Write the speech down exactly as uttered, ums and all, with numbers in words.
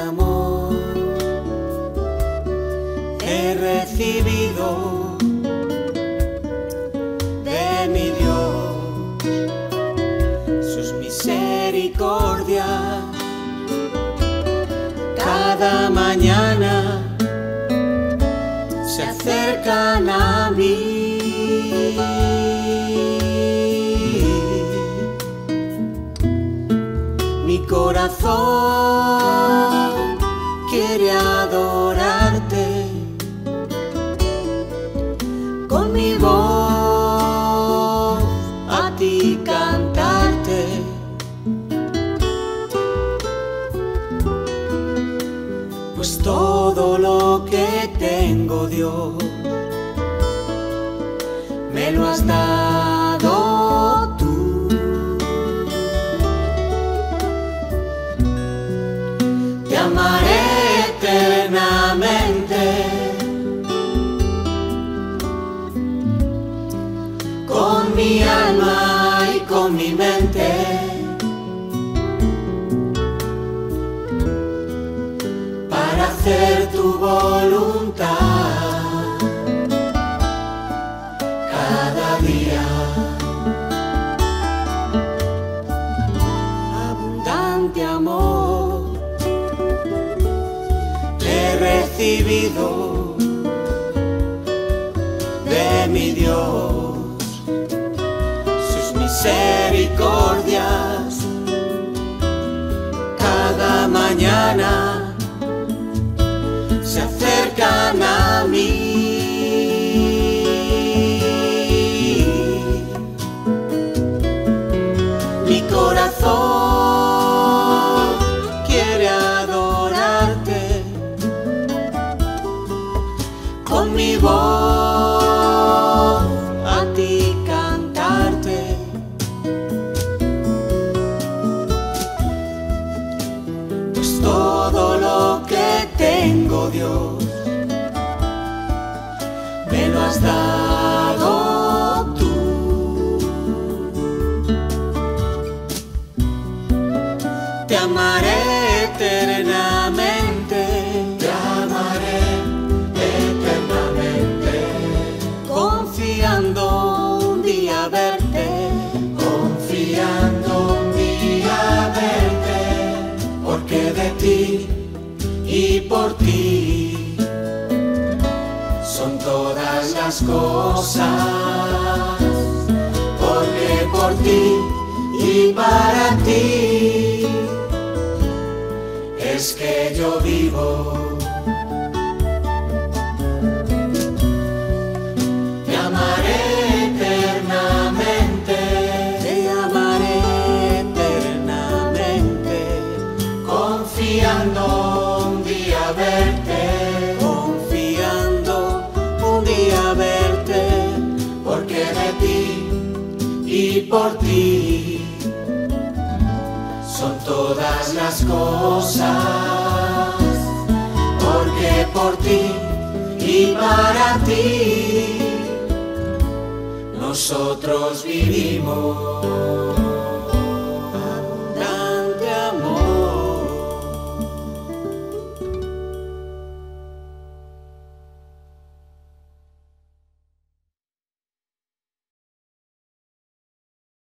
amor he recibido de mi Dios, sus misericordias cada mañana se acercan a mí. Mi corazón quiere adorarte, con mi voz a ti cantarte. Pues todo lo que tengo, Dios, me lo has dado tú. Te amaré eternamente, con mi alma y con mi mente. Para hacer tu voluntad cada día. Abundante amor he recibido de mi Dios, sus misericordias cada mañana se acercan a mí. Mi corazón quiere adorarte, con mi voz a ti cantarte. Pues todo lo que tengo, Dios, me lo has dado tú. Te amaré eternamente, Te amaré eternamente, confiando un día verte, confiando un día verte, porque de ti y por ti son todas las cosas, porque por ti y para ti es que yo vivo. Te amaré eternamente, te amaré eternamente, confiando un día verte, confiando un día verte, porque de ti y por ti son todas las cosas, porque por ti y para ti nosotros vivimos.